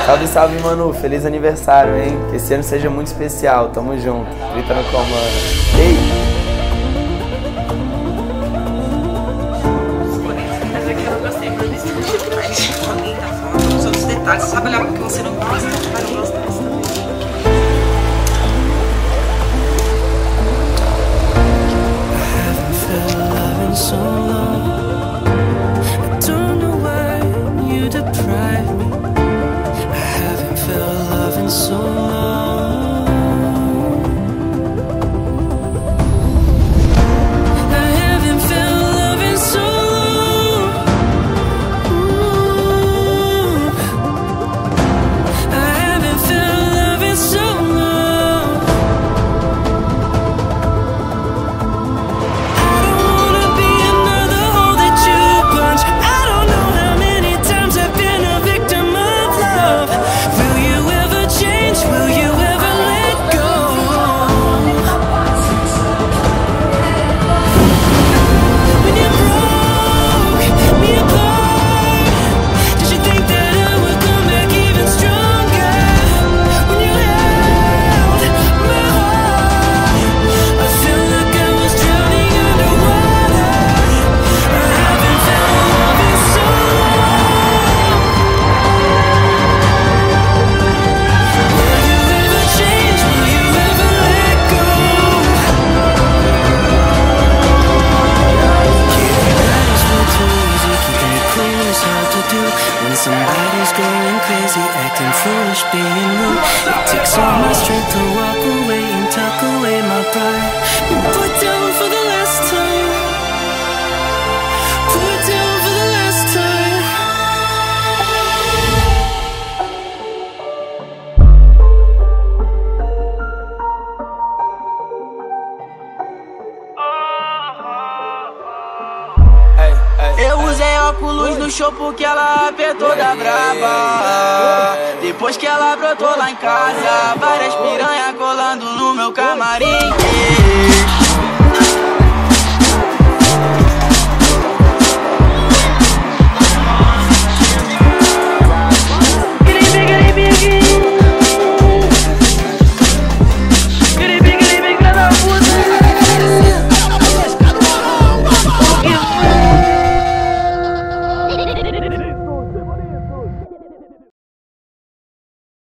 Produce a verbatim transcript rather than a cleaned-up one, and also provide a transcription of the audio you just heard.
Salve, salve, Manu. Feliz aniversário, hein? Que esse ano seja muito especial. Tamo junto. Grita no comando. Ei! Essa aqui eu gostei, por isso. Mas alguém tá falando os outros detalhes. Sabe olhar porque você não gosta? Mas eu gosto dessa também. So long, I don't know why you deprive me. I haven't felt love in so long. I haven't felt love in so long. Ooh. I haven't felt love in so long. When somebody's going crazy, acting foolish, being rude, it takes all my strength to walk away and tuck away my pride. Been put down for the last time. Put down for the last time. Eu usei óculos no show porque ela apertou da braba. Depois que ela brotou lá em casa, várias piranha colando no meu camarim.